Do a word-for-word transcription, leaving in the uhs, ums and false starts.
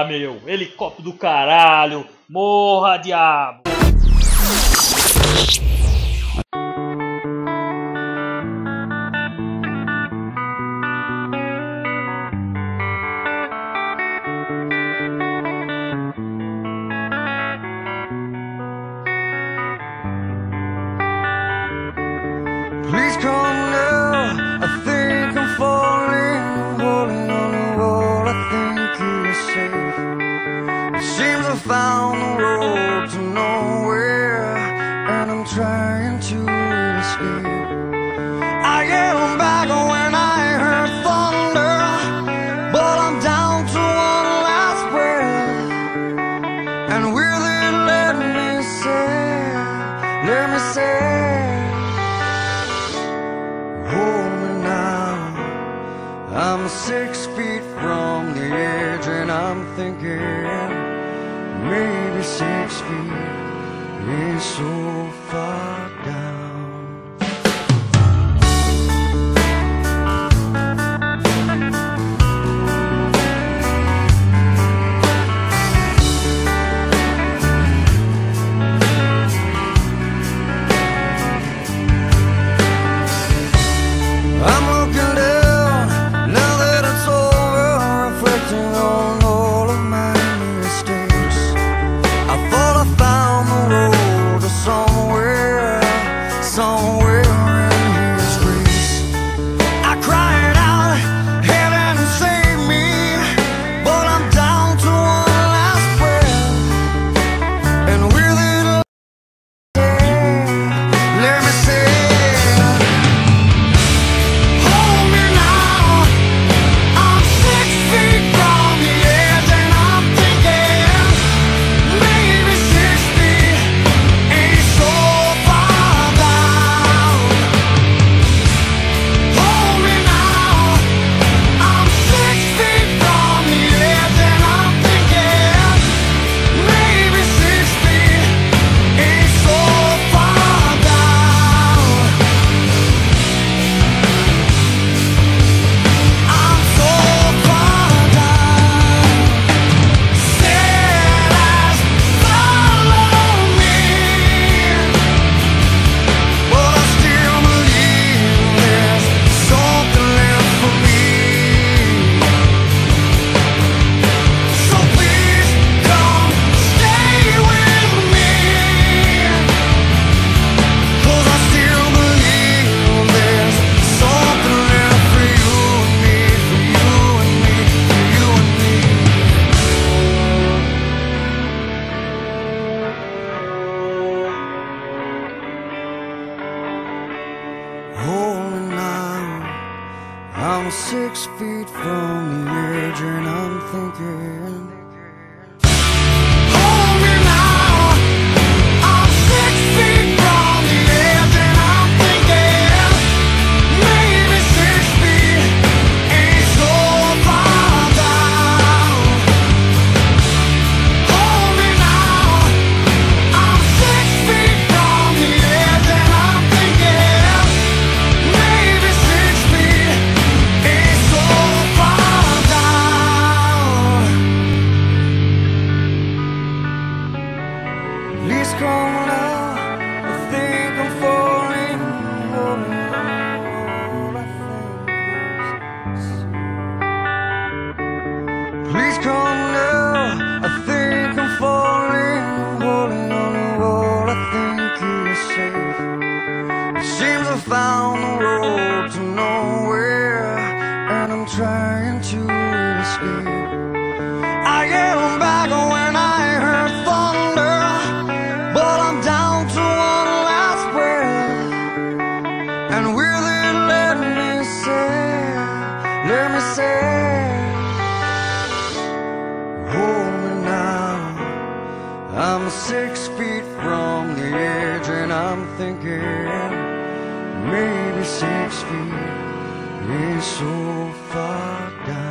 meu. Helicóptero do caralho. Morra, diabo. Please come now, I think I'm falling, holding on to what I think is safe. It seems I found the road to nowhere, and I'm trying to escape. I get back when I heard thunder, but I'm down to one last breath. And will it let me say, let me say, hold me now. I'm six feet from the edge, and I'm thinking maybe six feet is so far down. I'm looking down, now that it's over, reflecting on all of my mistakes. I thought I found the road to somewhere, somewhere in His grace. I cried out, heaven save me, but I'm down to one last breath. And with it, let me say, hold me now. I'm six feet from the edge, and I'm thinking, hold me now. I'm six feet from the edge, and I'm thinking, maybe six feet ain't so far down. Hold me now. I'm six feet from the edge, and I'm thinking, maybe six feet ain't so far down. Please come now, I think I'm falling, holding on to what I think is safe. Please come now, I think I'm falling, holding on to what I think is safe. It seems I found the road to nowhere, and I'm trying to escape. I get back when I heard thunder, but I'm down to one last breath. And will it let me say, let me say, hold me now. I'm six feet from the edge, and I'm thinking maybe six feet is so far down.